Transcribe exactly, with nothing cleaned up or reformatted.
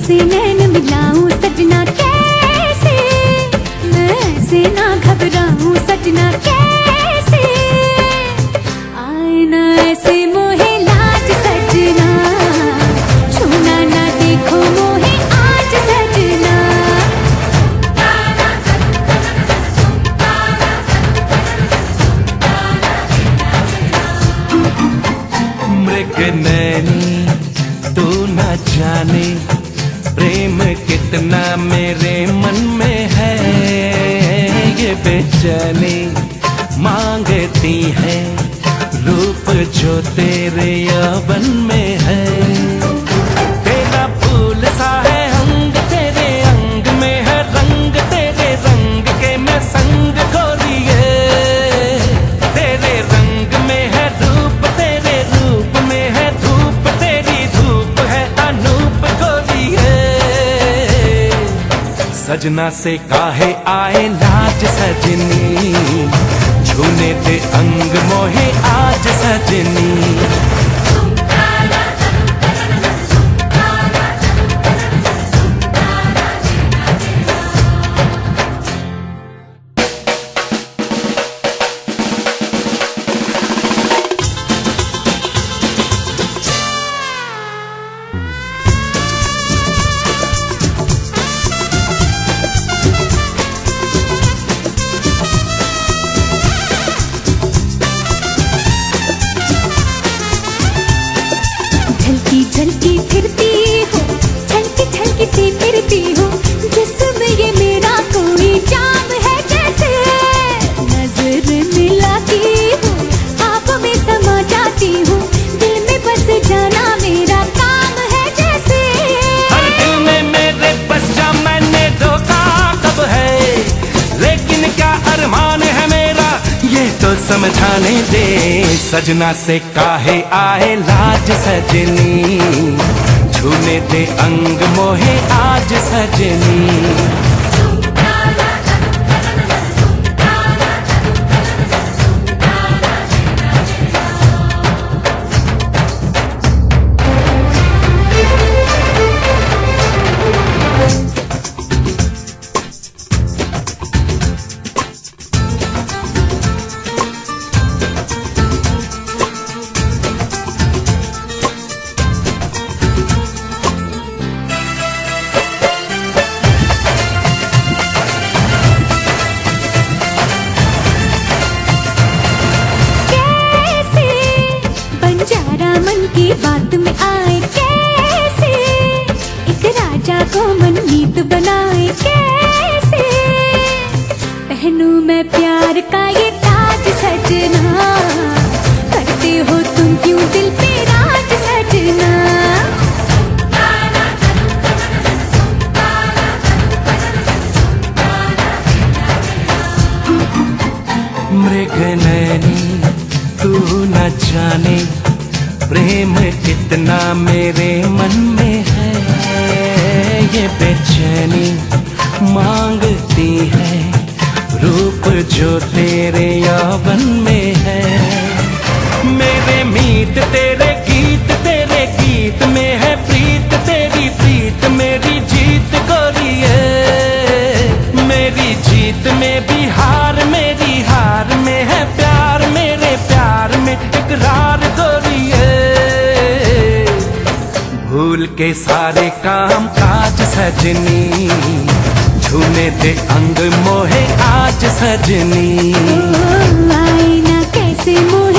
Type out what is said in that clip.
कैसे नैन मिलाऊं सजना कैसे, मैं ऐसे ना घबराऊं सजना कैसे, आए ना ऐसे मोहे लाज सजना, छूना ना देखो मोहे आज सजना। मृग नैनी तू न जाने प्रेम कितना मेरे मन में है, ये बेचैनी मांगती है रूप जो तेरे यौवन में है। तेरा फूल सा है अंग तेरे अंग में है रंग तेरे रंग के मैं संग गोरिए, तेरे रंग में है रूप तेरे रूप में है धूप तेरी धूप है अनूप गोरिए। सजना से काहे आए लाज सजनी, छूने दे अंग मोहे आज सजनी। झलकी फिरती हो झलकी झलकी सी फिरती हो, जिसमें ये मेरा कोई जाम है जैसे, नजर मिलाती हूँ आप में समा जाती हूँ, दिल में बस जाना मेरा काम है जैसे। हर दिल में मेरे बस जा मैंने धोखा कब है, लेकिन क्या अरमान है मेरा ये तो समझाने दे। सजना से काहे आए लाज सजनी, छूने दे अंग मोहे आज सजनी। मन की बात में आए कैसे, एक राजा को मनमीत बनाए कैसे, पहनूं मैं प्यार का ये ताज सजना, करते हो तुम क्यों दिल पे राज सजना। मृग नैनी तू न जाने प्रेम कितना मेरे मन में है, ये बेचैनी मांगती है रूप जो तेरे यौवन में है। मेरे मीत तेरे गीत तेरे गीत में है प्रीत तेरी प्रीत मेरी जीत गोरिए, मेरी जीत में भी हार मेरी हार में है प्यार मेरे प्यार में इकरार गोरिए। भूल के सारे काम काज सजनी, छूने दे अंग मोहे आज सजनी। आईना कैसे